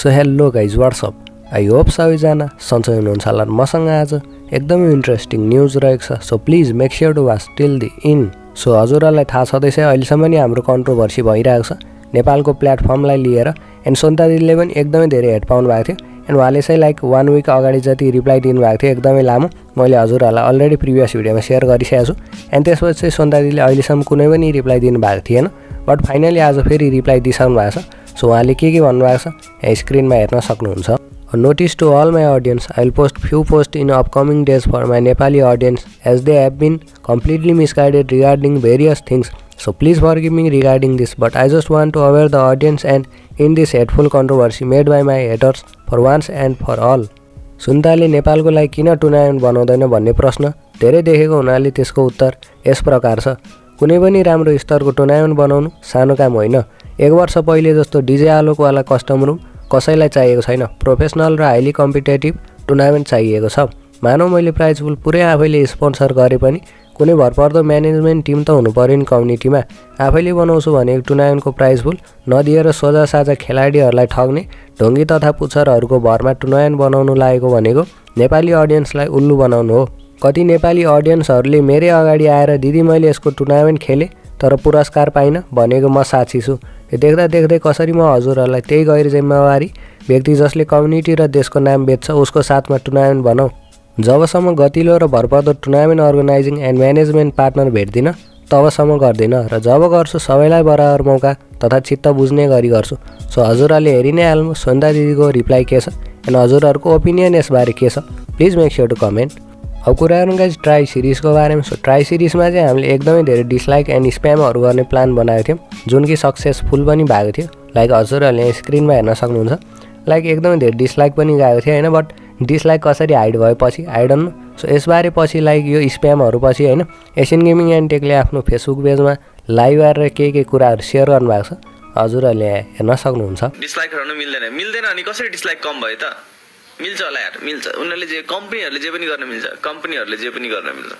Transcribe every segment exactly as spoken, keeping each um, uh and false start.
So hello guys what's up, I hope सबैजना सन्चै हुनुहुन्छ होला। मसँग आज एकदमै इन्ट्रेस्टिङ न्युज रहेको छ, so please make sure to watch till the end. So हजुरहरूलाई थाहा छँदैछ अहिलेसम्म नि हाम्रो कन्ट्रोभर्सी भइरहेको छ नेपालको प्लेटफर्मलाई लिएर। एन्ड सोन्ता दिदीले पनि एकदमै धेरै हेड पाउनु भएको थियो एन्ड उहाँले चाहिँ लाइक वान विक अगाडि जति रिप्लाई दिनुभएको थियो एकदमै लामो, मैले हजुरहरूलाई अलरेडी प्रिभियस भिडियोमा सेयर गरिसकेको छु। एन्ड त्यसपछि चाहिँ सोन्ता दिदीले अहिलेसम्म कुनै पनि रिप्लाई दिनुभएको थिएन, बट फाइनली आज फेरि रिप्लाई दिइसक्नु भएको छ। सो उहाँले के के भन्नुभएको छ यहाँ स्क्रिनमा हेर्न सक्नुहुन्छ। Notice to all my audience, I will post few post in upcoming days for my Nepali audience as they have been completely misguided regarding various things, so please forgive me regarding this, but I just want to aware the audience and in this hateful controversy made by my haters for once and for all। सुन्ताले नेपालको लागि किन tournament बनाउँदैन भन्ने प्रश्न धेरै देखेको हुनाले त्यसको उत्तर यस प्रकार छ। कुनै पनि राम्रो स्तरको टुर्नामेन्ट बनाउनु सानो काम होइन। एक वर्ष पहिले जस्तो डिजे आलोकवाला कस्टम रुम कसैलाई चाहिएको छैन, प्रोफेसनल र हाइली कम्पिटेटिभ टुर्नामेन्ट चाहिएको छ। मानौ मैले प्राइज पुल पुरै आफैले स्पोन्सर गरे पनि कुनै भरपर्दो म्यानेजमेन्ट टिम त हुनु पर्यो नि कम्युनिटीमा। आफैले बनाउँछु भने टुर्नामेन्टको प्राइज पुल नदिएर सोझा साझा खेलाडीहरूलाई ठग्ने ढोङ्गी तथा पुच्छरहरूको भरमा टुर्नामेन्ट बनाउनु लागेको भनेको नेपाली अडियन्सलाई उल्लु बनाउनु हो। कति नेपाली अडियन्सहरूले मेरै अगाडि आएर दिदी मैले यसको टुर्नामेन्ट खेलेँ तर पुरस्कार पाइनँ भनेको म साक्षी छु। देख्दा देख्दै कसरी म हजुरहरूलाई त्यही गैर जिम्मेवारी व्यक्ति जसले कम्युनिटी र देशको नाम बेच्छ उसको साथमा टुर्नामेन्ट बनाऊ। जबसम्म गतिलो र भरपर्दो tournament organising and management partner भेट्दिनँ तबसम्म गर्दिनँ, र जब गर्छु सबैलाई बराबर मौका तथा चित्त बुझ्ने गरी गर्छु। सो हजुरहरूले हेरि नै हाल्नु सोन्ता दिदीको रिप्लाई के छ एन्ड हजुरहरूको ओपिनियन यसबारे के छ, please make sure to comment. अब कुरा गरौँ गाइज ट्राई सिरिजको बारेमा। सो ट्राई सिरिजमा चाहिँ हामीले एकदमै धेरै डिसलाइक एन्ड स्प्यामहरू गर्ने प्लान बनाएको थियौँ जुन कि सक्सेसफुल पनि भएको थियो। लाइक हजुरहरूले यहाँ स्क्रिनमा हेर्न सक्नुहुन्छ, लाइक एकदमै धेरै डिसलाइक पनि गएको थियो होइन, बट डिसलाइक कसरी हाइड भएपछि आई डोन्ट नो। सो यसबारे पछि लाइक यो स्प्यामहरू पछि होइन एसियन गेमिङ एन्ड टेकले आफ्नो फेसबुक पेजमा लाइभ आएर के के कुराहरू सेयर गर्नुभएको छ, हजुरहरूले हेर्न सक्नुहुन्छ। डिसलाइक गर्नु मिल्दैन मिल्दैन अनि कसरी डिसलाइक कम भयो त? मिल्छ होला यार, मिल्छ। उनीहरूले जे कम्पनीहरूले जे पनि गर्न मिल्छ, कम्पनीहरूले जे पनि गर्न मिल्छ।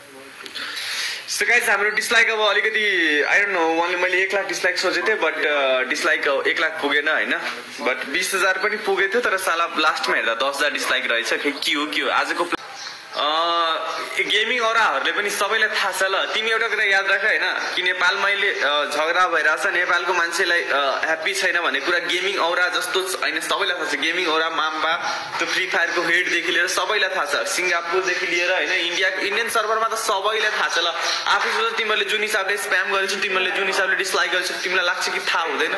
सो गाइज हाम्रो डिसलाइक अब अलिकति आई डोन्ट नो, उहाँले मैले एक लाख डिसलाइक सोचेको थिएँ बट डिसलाइक एक लाख पुगेन होइन, बट बिस हजार पनि पुगेको थियो तर साला लास्टमा हेर्दा दस हजार डिसलाइक रहेछ। के हो के हो आजको गेमिङ औराहरूले पनि सबैलाई थाहा छ ल। तिमी एउटा कुरा याद राख होइन कि नेपालमा अहिले झगडा भइरहेछ, नेपालको मान्छेलाई ह्याप्पी छैन भन्ने कुरा गेमिङ औरा जस्तो होइन, सबैलाई थाहा छ। गेमिङ औरा माम्बा त्यो फ्री फायरको हेडदेखि लिएर सबैलाई थाहा छ, सिङ्गापुरदेखि लिएर होइन इन्डिया इन्डियन सर्भरमा त सबैलाई थाहा छ ल। आफै सोच तिमीहरूले जुन हिसाबले स्प्याम गरेछौ, तिमीहरूले जुन हिसाबले डिसलाइक गरेछौ, तिमीलाई लाग्छ कि थाहा हुँदैन?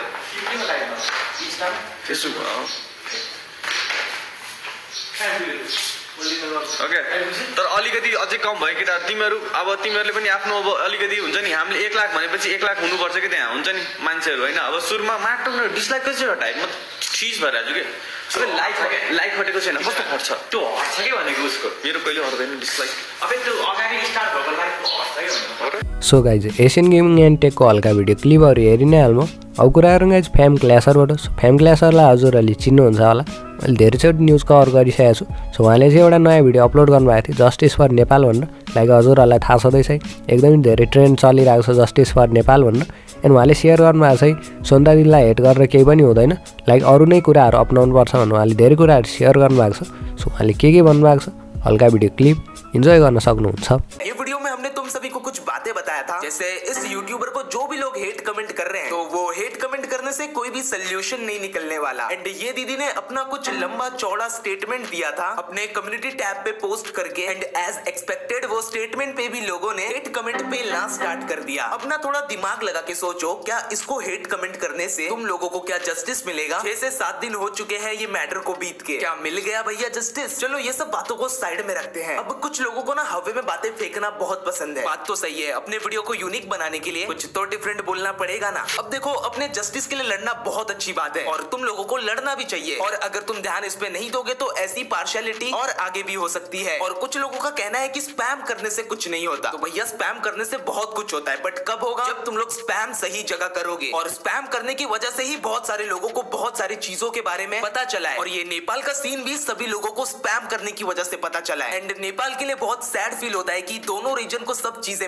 ओके तर अलिकति अझै कम भयो केटाहरू। तिमीहरू अब तिमीहरूले पनि आफ्नो अब अलिकति हुन्छ नि, हामीले एक लाख भनेपछि एक लाख हुनुपर्छ कि त्यहाँ हुन्छ नि मान्छेहरू होइन। अब सुरुमा माटो डिसलाइक कसरी हटाए म चिज भइरहेको छु कि सबै लाइक लाइक हटेको छैन, कस्तो हट्छ त्यो हट्छ कि भनेको उसको, मेरो कहिले हट्दैन डिसलाइक। अब त्यो अगाडि स्टार्ट भएको लाइक हट्छ कि। So guys Asian gaming and टेकको हल्का भिडियो क्लिपहरू हेरि नै हाल्नु। अब कुरा गरौँ गाइज फ्याम क्ल्यासरबाट। फ्याम क्ल्यासरलाई हजुरहरूले चिन्नुहुन्छ होला, मैले धेरैचोटि न्युज कभर गरिसकेको छु। सो उहाँले चाहिँ एउटा नयाँ भिडियो अपलोड गर्नुभएको थियो जस्टिस फर नेपाल भनेर। लाइक हजुरहरूलाई थाहा छँदैछ एकदमै धेरै ट्रेन्ड चलिरहेको छ जस्टिस फर नेपाल भनेर। एन्ड उहाँले सेयर गर्नुभएको चाहिँ सोन्ता दिदीलाई हेट गरेर केही पनि हुँदैन, लाइक अरू नै कुराहरू अपनाउनुपर्छ भनेर उहाँले धेरै कुराहरू सेयर गर्नुभएको छ। सो उहाँले के के भन्नुभएको छ हल्का भिडियो क्लिप इन्जोय गर्न सक्नुहुन्छ। ये वीडियो में हमने तुम सभी को कुछ बातें बताया था, जैसे इस यूट्यूबर को जो भी लोग हेट कमेंट कर रहे हैं तो वो हेट कमेंट करने से कोई भी सोल्यूशन नहीं निकलने वाला। एंड ये दीदी ने अपना कुछ लंबा चौड़ा स्टेटमेंट दिया था अपने कम्युनिटी टैब पे पोस्ट करके, एंड एज एक्सपेक्टेड वो स्टेटमेंट पे भी लोगों ने हेट कमेंट पे ना स्टार्ट कर दिया। अपना थोड़ा दिमाग लगा के सोचो, क्या इसको हेट कमेंट करने से तुम लोगों को क्या जस्टिस मिलेगा? छह से सात दिन हो चुके हैं ये मैटर को बीत के, क्या मिल गया भैया जस्टिस? चलो ये सब बातों को साइड में रखते हैं। अब कुछ लोगों को ना हवा में बातें फेंकना बहुत पसंद है, बात तो सही है। अपने वीडियो को यूनिक बनाने के लिए कुछ तो डिफरेंट बोलना पड़ेगा ना। अब देखो अपने जस्टिस के लिए लड़ना बहुत अच्छी बात है और तुम लोगों को लड़ना भी चाहिए, और अगर तुम ध्यान इस पे नहीं दोगे तो ऐसी पार्शियलिटी और आगे भी हो सकती है। और कुछ लोगों का कहना है कि स्पैम करने से कुछ नहीं होता, तो भैया स्पैम करने से बहुत कुछ होता है, बट कब होगा? जब तुम लोग स्पैम सही जगह करोगे। और स्पैम करने की वजह से ही बहुत सारे लोगों को बहुत सारी चीजों के बारे में पता चला है, और ये नेपाल का सीन भी सभी लोगों को स्पैम करने की वजह से पता चला है। एंड नेपाल के लिए बहुत सैड फील होता है कि दोनों रीजन को सब चीजें मिले बट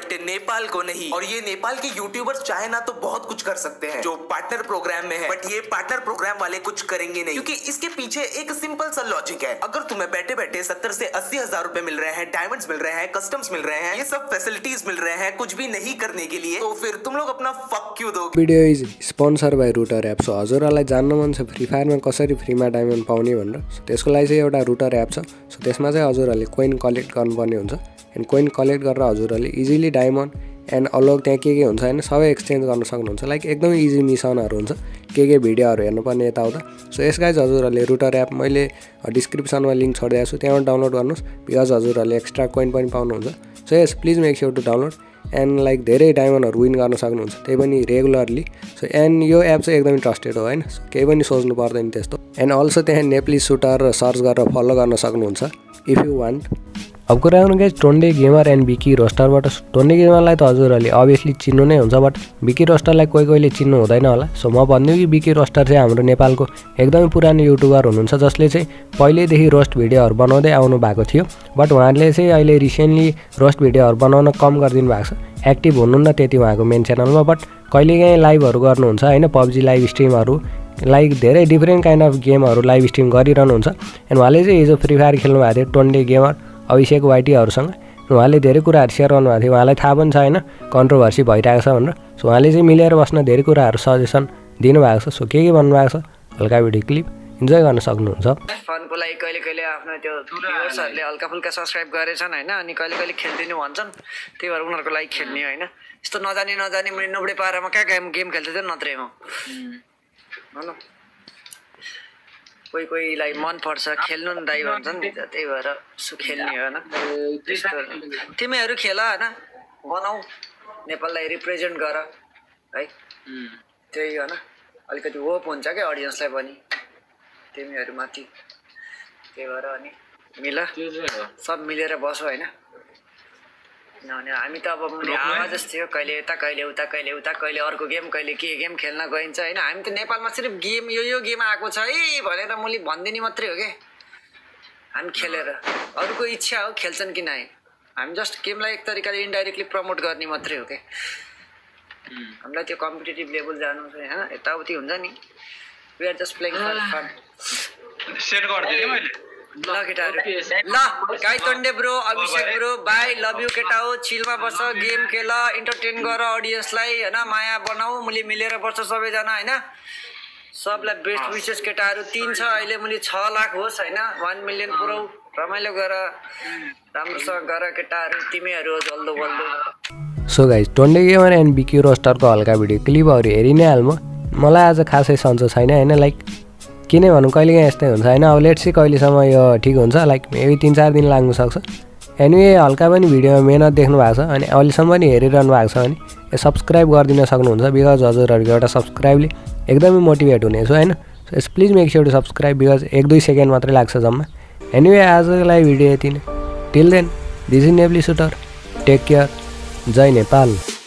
बट नेपाल को नहीं। और ये नेपाल के यूट्यूबर्स चाहे ना तो बहुत कुछ कर सकते हैं जो पार्टनर प्रोग्राम में है, बट ये पार्टनर प्रोग्राम वाले कुछ करेंगे नहीं, क्योंकि इसके पीछे एक सिंपल सा लॉजिक है। अगर तुम्हें बैठे बैठे सत्तर से अस्सी हजार रुपए मिल रहे हैं, डायमंड्स मिल रहे हैं, कस्टम्स मिल रहे हैं, ये सब फैसिलिटीज मिल रहे हैं कुछ भी नहीं करने के लिए, तो फिर तुम लोग अपना फक क्यों दोगे। Video is sponsor by Rooter app. So हजुरहरूलाई जान्नु मन छ फ्री फायरमा कसरी फ्रीमा डायमन्ड पाउने भनेर। सो त्यसको लागि चाहिँ एउटा रुटर एप छ। सो त्यसमा चाहिँ हजुरहरूले कोइन कलेक्ट गर्नुपर्ने हुन्छ एन्ड कोइन कलेक्ट गरेर हजुरहरूले इजिली डायमन्ड एन्ड अलग त्यहाँ के के हुन्छ होइन सबै एक्सचेन्ज गर्न सक्नुहुन्छ। लाइक एकदमै इजी मिसनहरू हुन्छ, के के भिडियोहरू हेर्नुपर्ने यताउता। सो यसका चाहिँ हजुरहरूले रुटर एप मैले डिस्क्रिप्सनमा लिङ्क छोडिदिएको छु, त्यहाँबाट डाउनलोड गर्नुहोस् बिकज हजुरहरूले एक्स्ट्रा कोइन पनि पाउनुहुन्छ। So yes please make sure to download and like धेरै डायमन्डहरू विन गर्न सक्नुहुन्छ, त्यही पनि रेगुलरली। सो एन्ड यो एप चाहिँ एकदमै ट्रस्टेड हो होइन, केही पनि सोच्नु पर्दैन त्यस्तो। एन्ड अल्सो त्यहाँ नेप्ली सुटर सर्च गरेर फलो गर्न सक्नुहुन्छ इफ यु वान्ट। अब कुरा गर्नु गाइज टोन्डे गेमर एन्ड बिकी रोस्टरबाट। टोन्डे गेमरलाई त हजुरहरूले अभियसली चिन्नु नै हुन्छ, बट बिकी रोस्टरलाई कोही कोहीले चिन्नु हुँदैन होला। सो म भनिदिउँ कि बिकी रोस्टर चाहिँ हाम्रो नेपालको एकदमै पुरानो युट्युबर हुनुहुन्छ, जसले चाहिँ पहिल्यैदेखि रोस्ट भिडियोहरू बनाउँदै आउनु भएको थियो। बट उहाँले चाहिँ अहिले रिसेन्टली रोस्ट भिडियोहरू बनाउन कम गरिदिनु भएको छ, एक्टिभ हुनुहुन्न त्यति उहाँको मेन च्यानलमा। बट कहिलेकाहीँ लाइभहरू गर्नुहुन्छ होइन, पब्जी लाइभ स्ट्रिमहरू, लाइक धेरै डिफ्रेन्ट काइन्ड अफ गेमहरू लाइभ स्ट्रिम गरिरहनुहुन्छ। एन्ड उहाँले चाहिँ हिजो फ्री फायर खेल्नु भएको थियो टोन्डे गेमर अभिषेक वाइटीहरूसँग। उहाँले धेरै कुराहरू सेयर गर्नुभएको थियो, उहाँलाई थाहा पनि छ होइन कन्ट्रोभर्सी भइरहेको छ भनेर। सो उहाँले चाहिँ मिलेर बस्न धेरै कुराहरू सजेसन दिनुभएको छ। सो के के भन्नुभएको छ हल्का भिडियो क्लिप इन्जोय गर्न सक्नुहुन्छ। फनको लागि कहिले कहिले आफ्नो त्यो भ्युअर्सहरूले हल्का फुल्का सब्सक्राइब गरेछन् होइन, अनि कहिले कहिले खेलिदिनु भन्छन्, त्यही भएर उनीहरूको लागि खेल्ने होइन। यस्तो नजानी नजानी मैले नब्बे पारामा कहाँ गेम गेम खेल्थेँ त्यो नत्रै म भनौँ। कोही कोहीलाई मनपर्छ खेल्नु नि दाइ भन्छन् नि, त्यही भएर सो खेल्ने होइन। त्यस्तो तिमीहरू खेल होइन, बनाऊ नेपाललाई रिप्रेजेन्ट गर है, त्यही होइन। अलिकति होप हुन्छ क्या अडियन्सलाई पनि तिमीहरूमाथि, त्यही भएर अनि मिल सब मिलेर बसो होइन। किनभने हामी त अब आवाज जस्तै हो, कहिले यता कहिले उता कहिले उता कहिले अर्को गेम कहिले के गेम खेल्न गइन्छ होइन। हामी त नेपालमा सिर्फ गेम यो यो गेम आएको छ है भनेर मैले भनिदिने मात्रै हो क्या, हामी खेलेर अरूको इच्छा हो खेल्छन् कि नै, हामी जस्ट गेमलाई एक तरिकाले इन्डाइरेक्टली प्रमोट गर्ने मात्रै हो क्या। हामीलाई त्यो कम्पिटेटिभ लेभल जानु छ होइन, यताउति हुन्छ नि, we are just playing for fun. Set गरिदिएँ मैले ल केटाहरू, ल guy Tonde bro, Abhishek bro, bye, love you केटा हो, चिलमा बस, गेम खेल, इन्टरटेन गर अडियन्सलाई होइन, माया बनाऊ, मैले मिलेर बस्छ सबैजना होइन। सबलाई बेस्ट विसेस केटाहरू। तिन छ अहिले, मैले छ लाख होस् होइन, वान मिलियन पुऱ्याउ, रमाइलो गर, राम्रोसँग गर केटाहरू, तिमीहरू हो जल्दो बल्दो। So guys Tonde gamer and Biki रोस्टरको हल्का भिडियो क्लिपहरू हेरि नै हाल्नु। मलाई आज खासै सन्चो छैन होइन, लाइक किन भनौँ कहिलेकाहीँ यस्तै हुन्छ होइन। अब लेट्स सी कहिलेसम्म यो ठिक हुन्छ, लाइक मेबी तिन चार दिन लाग्नु सक्छ। एनिवे हल्का पनि भिडियोमा मेहनत देख्नु भएको छ अनि अहिलेसम्म पनि हेरिरहनु भएको छ भने यो सब्सक्राइब गरिदिन सक्नुहुन्छ, बिकज हजुरहरूको एउटा सब्सक्राइबले एकदमै मोटिभेट हुनेछु होइन। So yes please make sure to subscribe, because एक दुई सेकेन्ड मात्रै लाग्छ जम्मा। एनिवे आजको लागि भिडियो यति नै। Till then this is Nepali Shooter, take care, जय नेपाल।